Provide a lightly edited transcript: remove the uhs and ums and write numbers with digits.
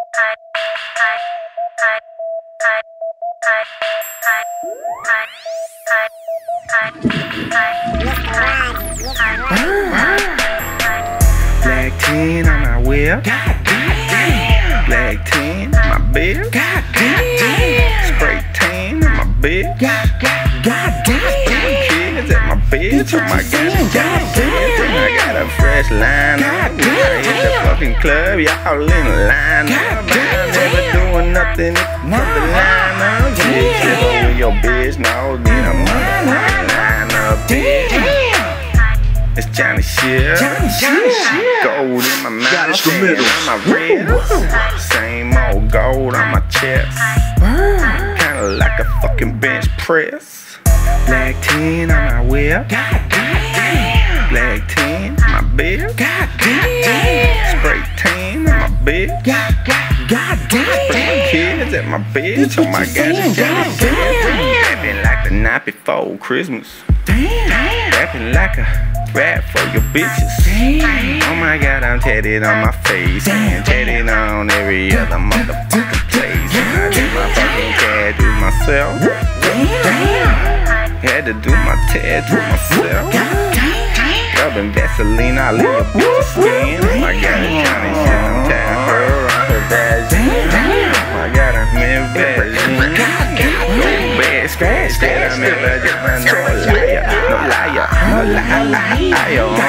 Black 10 on my whip. Black 10 on my bitch. Spray 10 on my bitch. Kids at my bitch. Oh my god, I got a fresh line up. I hit the fucking club, y'all in the line up. I never doing nothing from the line up. Chillin' with your bitch, no, then I'm line up, bitch. It's Johnny shit. Gold in my mouth and on my wrist. Same old gold on my chest. Kinda like a fucking bench press. Black 10 on my whip. Black 10 on my bitch. Spray 10 on my bitch. Spray kids at my bitch. Oh my god, it's Johnny shit. Rapping like the night before Christmas. Rapping like a rap for your bitches. Oh my god, I'm tatted on my face and tatted on every other motherfucking place. I do my fucking tattoo myself. Had to do my tattoo myself. Rubbing Vaseline all in your bitch's skin. Oh my god, it's Johnny shit. I'm tagging her on her vagina. Oh my god, I'm in vagina. Bad scratch that I'm in vagina. No liar, no liar, no liar.